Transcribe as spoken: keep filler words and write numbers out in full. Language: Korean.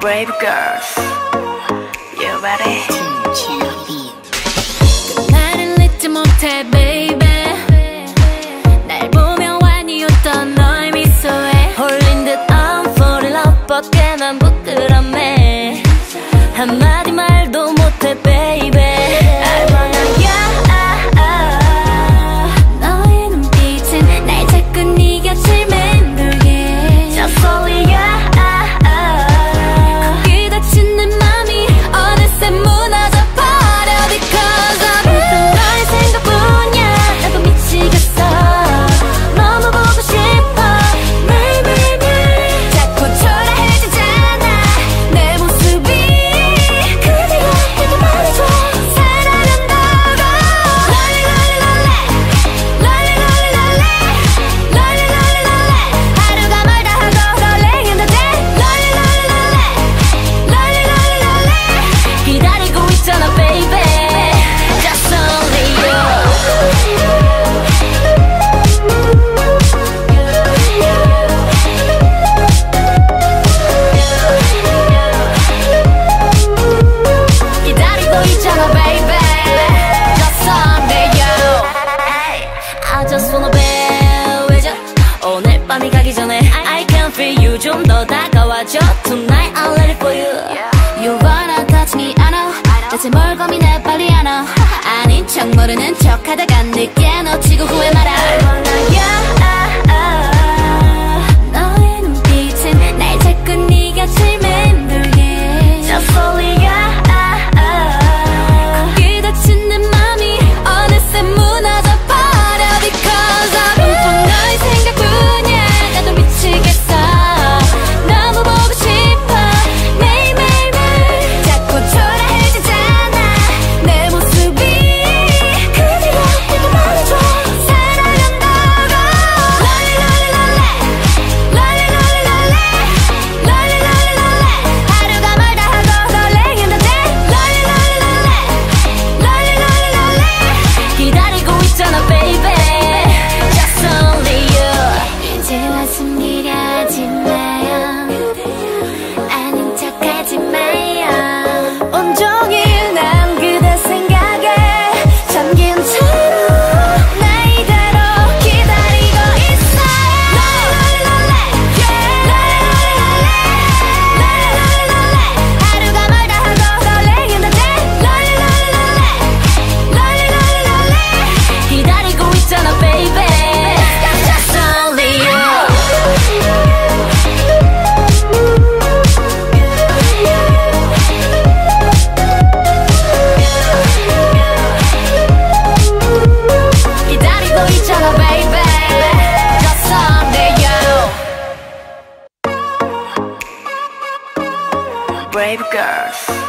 브레이브걸스 You ready? 나를 잊지 못해 baby 날 보며 완이었던 너의 미소에 홀린 듯 I'm falling in love 밖에 난 부끄럽네 한마디 말도 못해 baby 알만하야 너의 눈빛은 날 자꾸 네 곁을 맴돌게 Just only you 거기 닫힌 내 맘이 어느새 무너져 버려 Because I'm 너의 생각뿐이야 나도 미치겠어 너무 보고 싶어 매일매일매일 자꾸 초라해지잖아 내 모습이 그대가 내게 말해줘 사랑한다고 롤리 롤리 롤리 롤리 롤리 롤리 하루가 멀다 하고 rolling in the day 롤리 롤리 롤리 롤리 롤리 기다리고 있잖아 baby Just only you 기다리고 있잖아 baby Just only you I just wanna be with you 오늘 밤이 가기 전에 I can feel you 좀 더 다가와줘 Tonight I'll let it for you You wanna touch me I know 대체 뭘 고민해 빨리 안 와 아닌 척 모르는 척 하다가 늦게 놓치고 후회 말아 너의 눈빛은 날 자꾸 네 곁을 맴돌게 Just only you 거기 닫힌 내 맘이 어느새 무너져 버려 Because I'm 온통 너의 생각뿐이야 나도 미치겠어 너무 보고 싶어 매일매일매일 자꾸 초라해지잖아 내 모습이 그대가 내게 말해줘 사랑한다고 롤리 롤리 롤리 롤리 롤리 롤리 롤리 롤리 하루가 멀다 하고 rolling in the day 롤리 롤리 롤리 롤리 롤리 롤리 기다리고 있잖아 baby Just only you 이제와 숨기려지 마요 아닌 척하지 마요 온종일 난 그대 생각에 잠긴 채로 나 이대로 기다리고 있어요 롤리 롤리 하루가 멀다 하고 rolling in the day 롤리 롤리 롤리 롤리 기다리고 있잖아 baby Just only you 기다리고 있잖아 baby Just only you 브레이브걸스